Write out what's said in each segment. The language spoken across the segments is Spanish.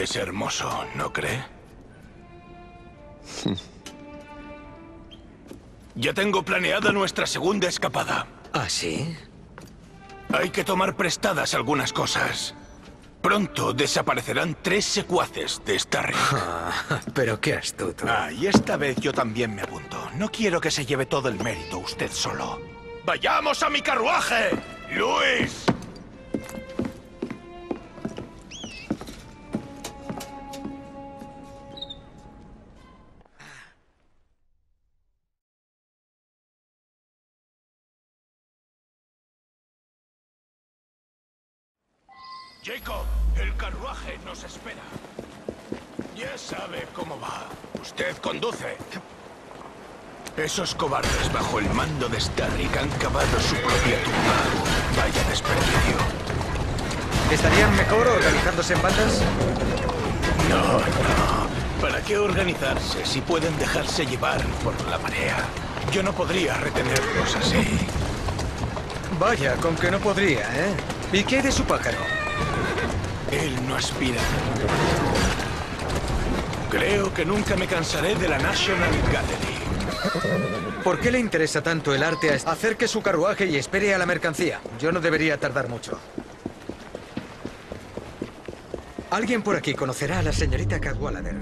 Es hermoso, ¿no cree? Ya tengo planeada nuestra segunda escapada. ¿Ah, sí? Hay que tomar prestadas algunas cosas. Pronto desaparecerán 3 secuaces de Starrick. Pero qué astuto. Y esta vez yo también me apunto. No quiero que se lleve todo el mérito usted solo. ¡Vayamos a mi carruaje! ¡Luis! Jacob, el carruaje nos espera. Ya sabe cómo va. Usted conduce. Esos cobardes bajo el mando de Starrick han cavado su propia tumba. Vaya desperdicio. ¿Estarían mejor organizándose en bandas? No. ¿Para qué organizarse si pueden dejarse llevar por la marea? Yo no podría retenerlos así. Vaya, con que no podría, ¿eh? ¿Y qué hay de su pájaro? Él no aspira. Creo que nunca me cansaré de la National Gallery. ¿Por qué le interesa tanto el arte? Acerque su carruaje y espere a la mercancía. Yo no debería tardar mucho. Alguien por aquí conocerá a la señorita Cadwallader.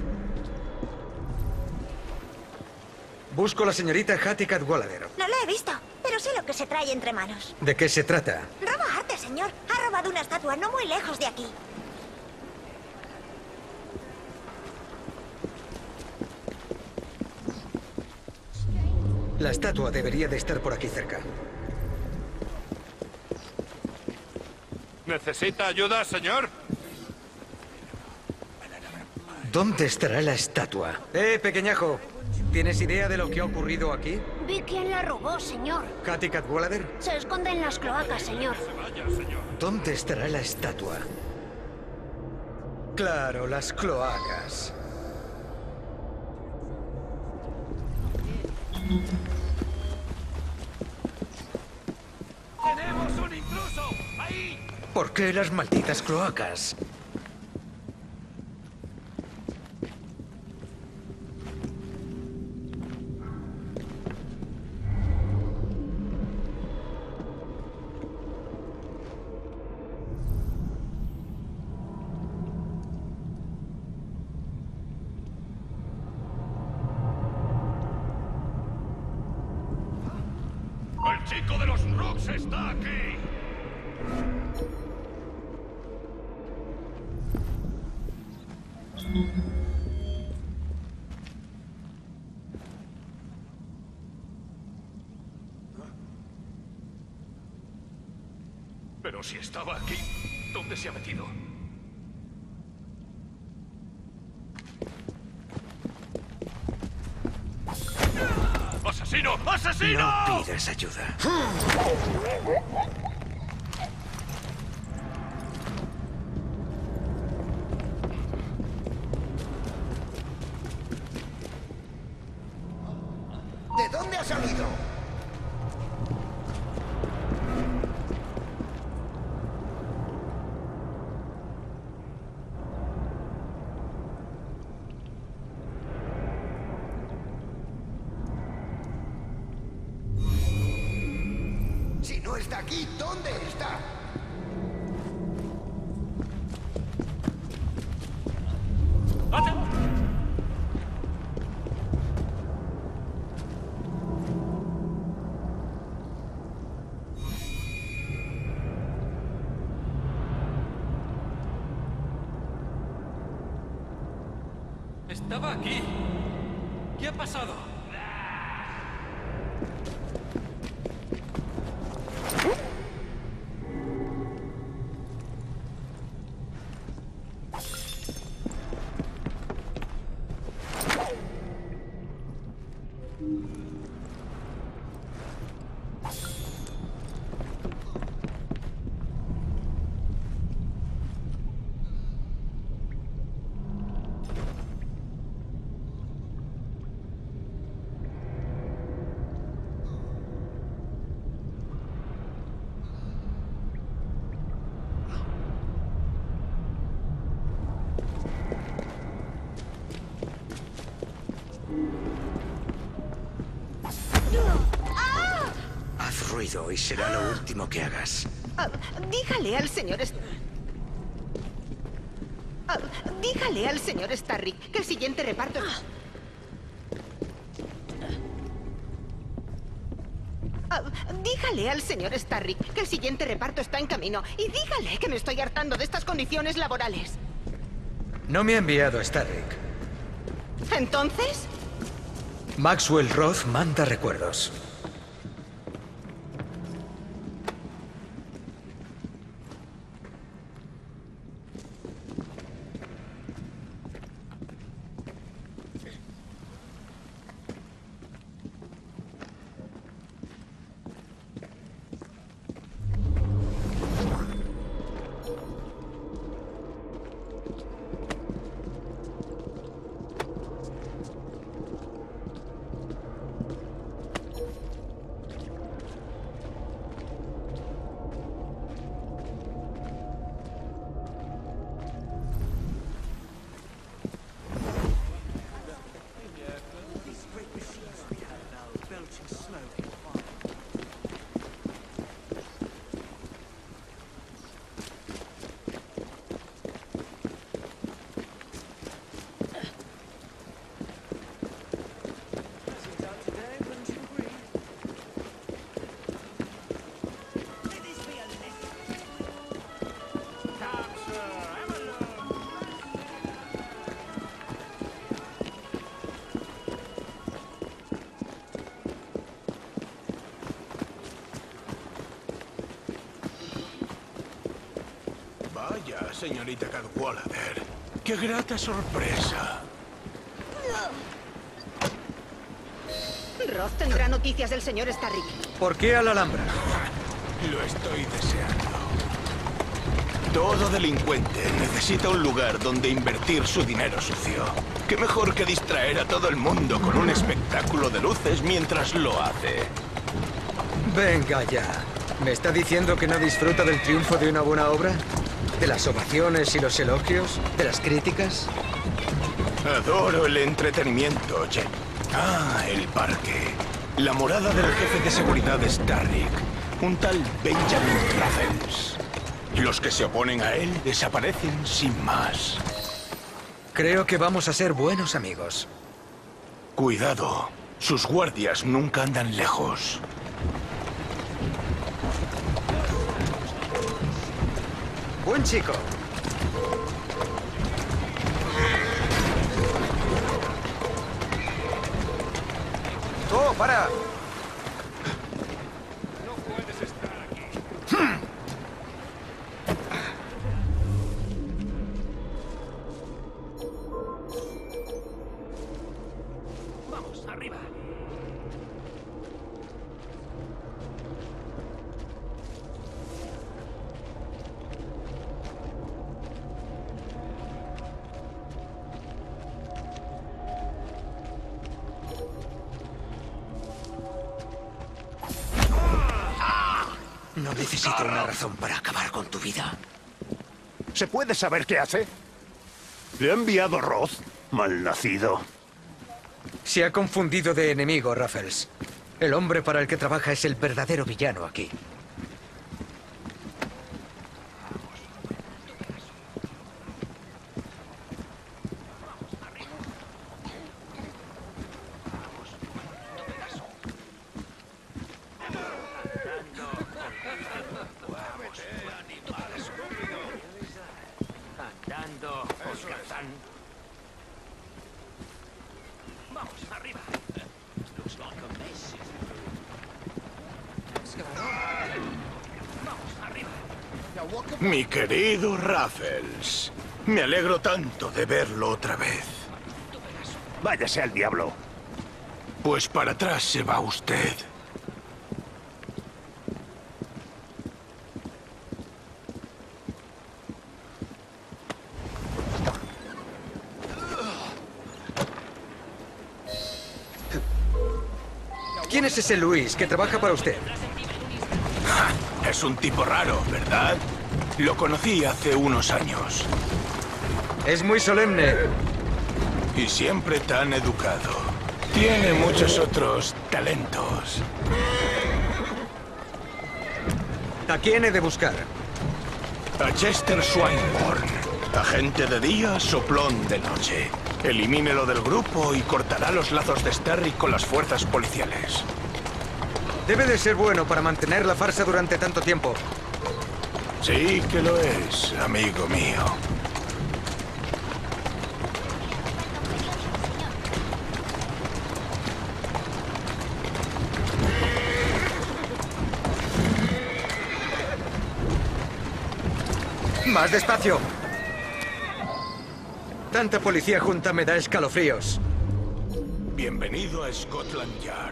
Busco a la señorita Hattie Cadwallader. No lo he visto, pero sé lo que se trae entre manos. ¿De qué se trata? Roba arte, señor. Ha robado una estatua no muy lejos de aquí. La estatua debería de estar por aquí cerca. ¿Necesita ayuda, señor? ¿Dónde estará la estatua? Pequeñajo. ¿Tienes idea de lo que ha ocurrido aquí? Vi quién la robó, señor. ¿Hattie Cadwallader? Se esconde en las cloacas, señor. ¿Dónde estará la estatua? Claro, las cloacas. ¡Tenemos un intruso! ¡Ahí! ¿Por qué las malditas cloacas? ¡El chico de los Rooks está aquí! Pero si estaba aquí, ¿dónde se ha metido? ¡Asesino! ¡Asesino! No pidas ayuda. ¿De dónde ha salido? Si no está aquí, ¿dónde está? Estaba aquí. ¿Qué ha pasado? oído y será lo último que hagas. Dígale al señor dígale al señor Starrick que el siguiente reparto... dígale al señor Starrick que el siguiente reparto está en camino. Y dígale que me estoy hartando de estas condiciones laborales. No me ha enviado Starrick. ¿Entonces? Maxwell Roth manda recuerdos. Vaya, señorita Cadwallader. ¡Qué grata sorpresa! Roth tendrá noticias del señor Starrick. ¿Por qué a la Alhambra? Lo estoy deseando. Todo delincuente necesita un lugar donde invertir su dinero sucio. ¿Qué mejor que distraer a todo el mundo con un espectáculo de luces mientras lo hace? Venga ya. ¿Me está diciendo que no disfruta del triunfo de una buena obra? ¿De las ovaciones y los elogios? ¿De las críticas? Adoro el entretenimiento, Jen. Ah, el parque. La morada del jefe de seguridad de Starrick. Un tal Benjamin Raffles. Los que se oponen a él desaparecen sin más. Creo que vamos a ser buenos amigos. Cuidado. Sus guardias nunca andan lejos. Buen chico. ¡Oh, para! No puedes estar aquí. Vamos, arriba. No necesito una razón para acabar con tu vida. ¿Se puede saber qué hace? ¿Le ha enviado Roth? Malnacido. Se ha confundido de enemigo, Raffles. El hombre para el que trabaja es el verdadero villano aquí. Andando, holgazán. Vamos, arriba. Vamos, arriba. Mi querido Raffles. Me alegro tanto de verlo otra vez. Váyase al diablo. Pues para atrás se va usted. ¿Quién es ese Luis que trabaja para usted? Es un tipo raro, ¿verdad? Lo conocí hace unos años. Es muy solemne. Y siempre tan educado. Tiene muchos otros talentos. ¿A quién he de buscar? A Chester Swinburne. Agente de día, soplón de noche. Elimínelo del grupo y cortará los lazos de Starry con las fuerzas policiales. Debe de ser bueno para mantener la farsa durante tanto tiempo. Sí que lo es, amigo mío. ¡Más despacio! Tanta policía junta me da escalofríos. Bienvenido a Scotland Yard.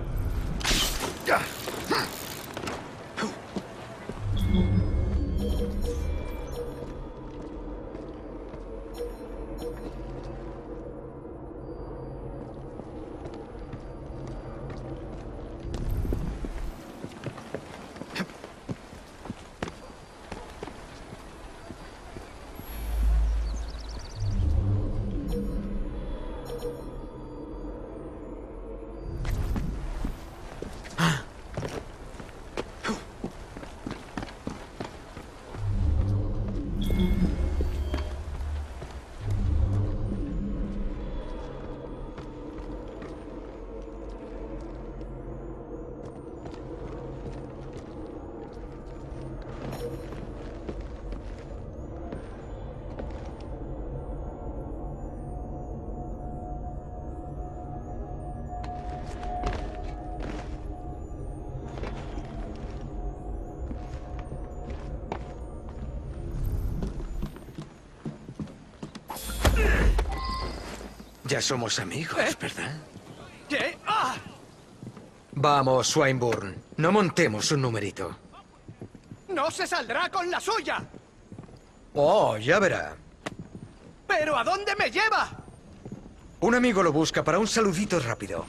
Ya somos amigos, ¿verdad? ¿Qué? ¡Ah! Vamos, Swinburne. No montemos un numerito. ¡No se saldrá con la suya! Oh, ya verá. ¿Pero a dónde me lleva? Un amigo lo busca para un saludito rápido.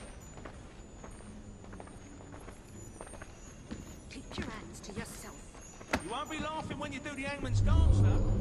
You won't be laughing when you do the hangman's dance, though.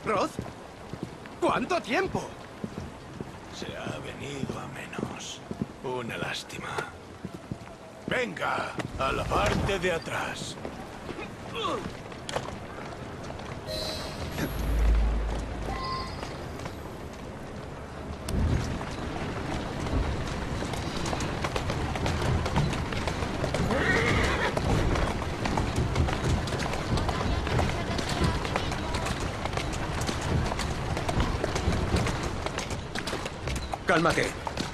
Roth? ¿Cuánto tiempo? Se ha venido a menos. Una lástima. Venga, a la parte de atrás. Cálmate.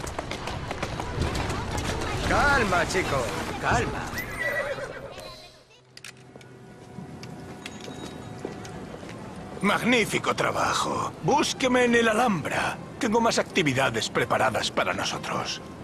Calma, chico. Calma. Magnífico trabajo. Búsqueme en el Alhambra. Tengo más actividades preparadas para nosotros.